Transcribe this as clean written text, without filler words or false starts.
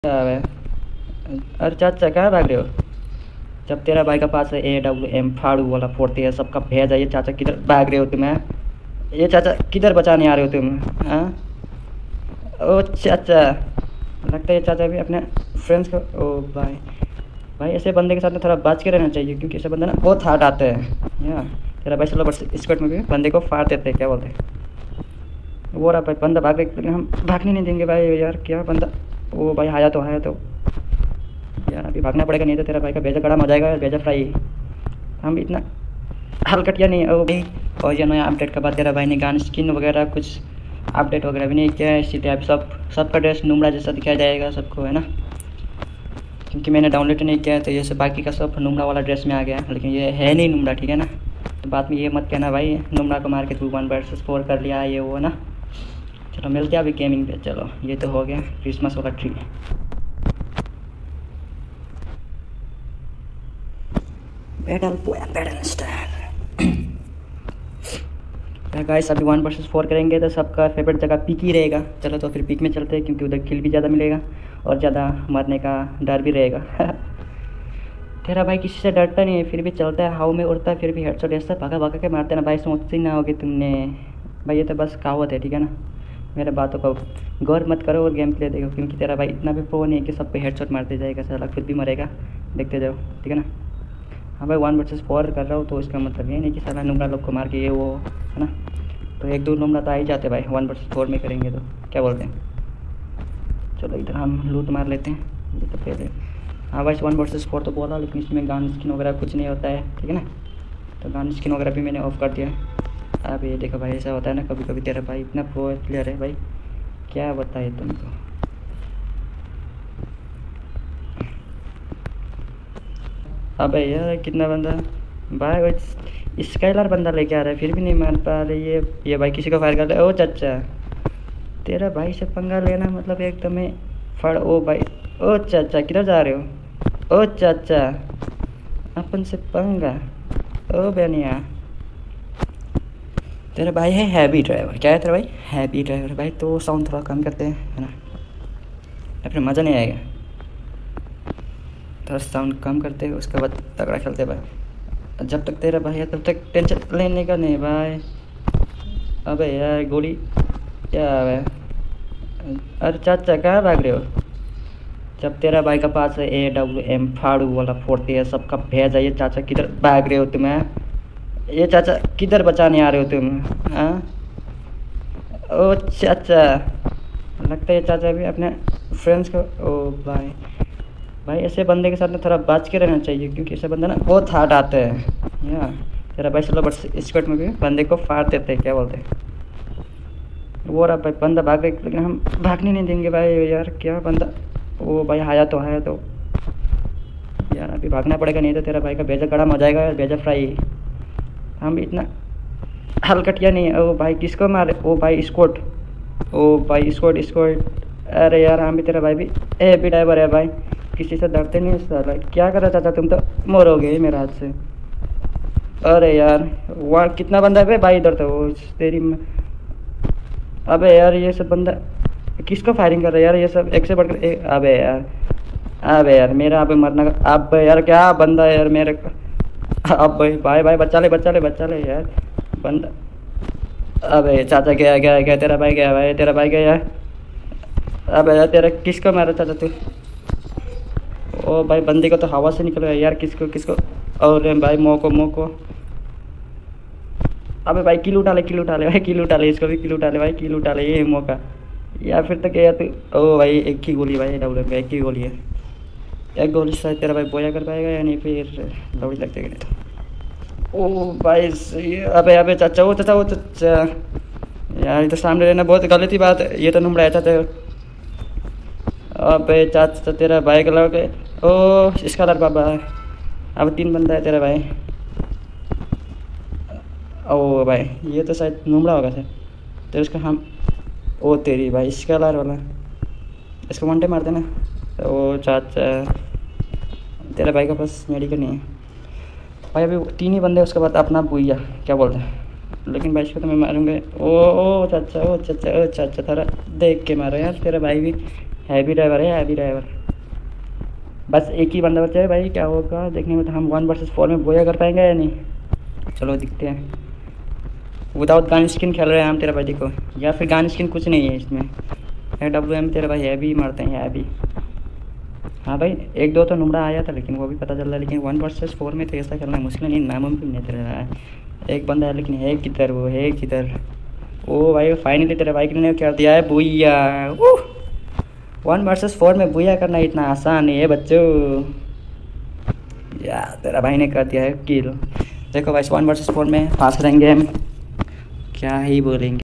क्या है? अरे चाचा कहाँ भाग रहे हो? जब तेरा भाई का पास है AWM फाड़ू वाला फोड़ती है सबका भेजा। ये चाचा किधर भाग रहे हो तुम? हैं? ये चाचा किधर बचाने आ रहे हो तुम? हाँ? ओ चाचा, लगता है ये चाचा भी अपने फ्रेंड्स को। ओ भाई, भाई ऐसे बंदे के साथ में थोड़ा बच के रहना चाहिए, क्योंकि ऐसे बंदे ना बहुत हार्ड आते हैं। या तेरा भाई चलो बस स्क्वाड में भी बंदे को फाड़ देते हैं, क्या बोलते हैं? वो रहा भाई बंदा भाग रहे, लेकिन हम भागने नहीं देंगे भाई। यार क्या बंदा, ओ भाई आया तो यार अभी भागना पड़ेगा, नहीं तो तेरा भाई का भेजा गरम हो जाएगा यार, भेजा फ्राई। हम इतना हलकटिया नहीं है ओ भाई। और ये नया अपडेट के बाद तेरा भाई ने गान स्किन वगैरह कुछ अपडेट वगैरह भी नहीं किया है, इसलिए अभी सबका ड्रेस नुमड़ा जैसा दिखाया जाएगा सबको, है ना? क्योंकि मैंने डाउनलोड नहीं किया है, तो ये सब बाकी का सब नुमड़ा वाला ड्रेस में आ गया, लेकिन ये है नहीं नुमड़ा, ठीक है ना? तो बाद में ये मत कहना भाई नुमड़ा को मार के तू 1 वर्सेस 4 कर लिया ये वो, ना? चलो मिलते हैं अभी गेमिंग पे। चलो ये तो हो गया क्रिसमस वाला ट्री। Battle star. गाइस अभी 1 वर्सेस 4 करेंगे, तो सबका फेवरेट जगह पिक ही रहेगा। चलो तो फिर पिक में चलते हैं, क्योंकि उधर किल भी ज़्यादा मिलेगा और ज़्यादा मरने का डर भी रहेगा। तेरा भाई किसी से डरता नहीं है, फिर भी चलता है, हाउ में उड़ता है, फिर भी हेडशॉट ऐसा भागा के मारते ना भाई, सोचती ना होगी तुमने भाई। ये तो बस कहावत है, ठीक है ना? मेरे बातों का गौर मत करो और गेम प्ले देखो, क्योंकि तेरा भाई इतना भी प्रो नहीं है कि सब पे हेडशॉट मारते जाएगा, साला खुद भी मरेगा। देखते जाओ, ठीक है ना? हाँ भाई 1 वर्सेस 4 कर रहा हूँ, तो इसका मतलब ये नहीं कि साला नुमड़ा लोग को मार के ये वो, है ना? तो 1-2 नुमड़ा तो आ ही जाते भाई 1 वर्सेस 4 में करेंगे तो, क्या बोलते हैं? चलो इधर हम लूट मार लेते हैं ये तो पहले। हाँ भाई 1 वर्सेस 4 तो बोला, लेकिन इसमें गान स्किन वगैरह कुछ नहीं होता है, ठीक है ना? तो गान स्किन वगैरह भी मैंने ऑफ कर दिया है। अब ये देखो भाई, ऐसा होता है ना कभी कभी, तेरा भाई इतना प्रो प्लेयर है भाई, क्या बताए तुमको। अबे यार कितना बंदा भाई, वो स्काइलर बंदा लेके आ रहा है, फिर भी नहीं मार पा रहे। ये भाई किसी को फायर कर रहा है। ओ चाचा, तेरा भाई से पंगा लेना मतलब एकदम ही फड़। ओ भाई, ओ चाचा किधर जा रहे हो? ओ चाचा, अपन से पंगा। ओ बनिया, तेरा भाई है हैवी ड्राइवर। क्या है तेरा भाई? हैवी ड्राइवर भाई। तो साउंड थोड़ा कम करते हैं, है ना? या फिर मज़ा नहीं आएगा? थोड़ा साउंड कम करते हैं, उसके बाद तगड़ा खेलते भाई। जब तक तेरा भाई है तब तक टेंशन लेने का नहीं भाई। अबे यार गोली क्या है? अरे चाचा कहाँ भाग रहे हो? जब तेरा भाई का पास है AWM फाड़ू वाला फोड़ती है सबका भेजा। ये चाचा किधर भाग रहे हो तुम? हैं? ये चाचा किधर बचाने आ रहे हो तुम? हाँ? ओ चाचा, लगता है ये चाचा भी अपने फ्रेंड्स को। ओ भाई, भाई ऐसे बंदे के साथ में थोड़ा बच के रहना चाहिए, क्योंकि ऐसे बंदे ना बहुत हार्ड आते हैं। या तेरा भाई चलो बस स्क्वाड में भी बंदे को फाड़ देते हैं, क्या बोलते हैं? वो रहा भाई बंदा भाग रहे, लेकिन हम भागने नहीं देंगे भाई। यार क्या बंदा, ओ भाई आया तो यार अभी भागना पड़ेगा, नहीं तो तेरा भाई का भेजा गरम हो जाएगा यार, भेजा फ्राई। हम इतना हलकटिया नहीं है। ओ भाई किसको मारे? ओ भाई स्क्वाड, ओ भाई स्क्वाड। अरे यार हम भी, तेरा भाई भी भी ड्राइवर है भाई, किसी से डरते नहीं साला। क्या कर रहा चाचा, तुम तो मरोगे मेरे हाथ से। अरे यार वहाँ कितना बंदा है भाई इधर तो, वो तेरी अबे यार ये सब बंदा किसको फायरिंग कर रहा है यार? ये सब एक से बढ़कर एक। अबे यार मेरा अबे मरना का। अबे यार क्या बंदा है यार मेरे को। अब भाई बच्चा ले यार बंदा। अबे चाचा गया तेरा भाई गया भाई, तेरा भाई गया। अबे यार तेरा किसको मारा चाचा तू? ओ भाई बंदे को तो हवा से निकल गया यार, किसको। और भाई मोको। अबे भाई किल उठा ले भाई, किल उठा ले, इसको भी किल उठा ले भाई, किल उठा ले ये मौका। या फिर तो गया तू। ओ भाई एक ही गोली भाई, डबल में एक ही गोली है। एक गोली से तेरा भाई बोया कर पाएगा या नहीं, फिर दौड़ी लगते नहीं तो। ओ भाई अबे चाचा यार, ये तो सामने रहना बहुत गलत ही बात है, ये तो नुमड़ा है चाचा। अबे चाचा तेरा भाई का लगे। ओ इसका लड़ बाबा, अब 3 बंदा है तेरा भाई। ओ भाई ये तो शायद नुमड़ा होगा सर, तो इसका हम। ओ तेरी भाई इसका लार वाला, इसको 1 टाइम मार देना। ओ चाचा तेरे भाई के पास मेडिकल नहीं है भाई, अभी 3 ही बंदे, उसके बाद अपना बुइया, क्या बोलते हैं? लेकिन भाई इसको तो मैं मारूंगा। ओ चाचा थोड़ा देख के मारो यार, तेरा भाई भी हैवी ड्राइवर है, हैवी ड्राइवर। बस एक ही बंदा बचा है भाई, क्या होगा देखने में। तो हम 1 वर्सेस 4 में बोया कर पाएंगे या नहीं, चलो दिखते हैं। विदाउट गन स्किन खेल रहे हैं हम तेरा भाई, देखो। या फिर गन स्किन कुछ नहीं है इसमें। AWM तेरा भाई हैवी मारते हैं, हैवी। हाँ भाई, 1-2 तो नुमड़ा आया था, लेकिन वो भी पता चल रहा है। लेकिन 1 वर्सेस 4 में तो ऐसा खेलना मुश्किल नहीं, नामुमकिन नहीं तेरा है। एक बंदा है, लेकिन है किधर, वो है किधर। ओ भाई फाइनली तेरे बाइक ने कर दिया है बुया। 1 वर्सेस 4 में बुया करना इतना आसान नहीं है बच्चों। यार तेरा भाई ने कर दिया है किल। देखो भाई 1 वर्सेस 4 में पास रहेंगे हम, क्या ही बोलेंगे।